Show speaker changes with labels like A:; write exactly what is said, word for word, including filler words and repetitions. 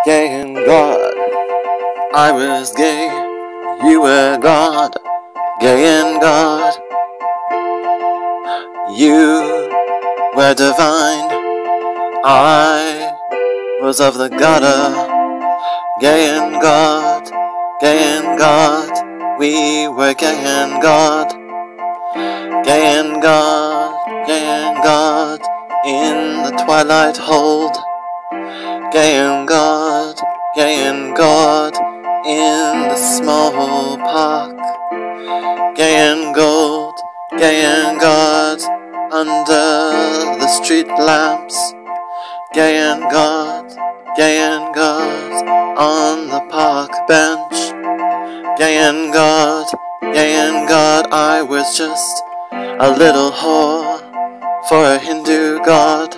A: Gay and God. I was gay, you were God. Gay and God. You were divine, I was of the gutter. Gay and God, gay and God, we were gay and God. Gay and God, gay and God, in the twilight hold. Gay and God, gay and God, in the small park. Gay and gold, gay and God, under the street lamps. Gay and God, gay and God, on the park bench. Gay and God, gay and God, I was just a little whore for a Hindu god.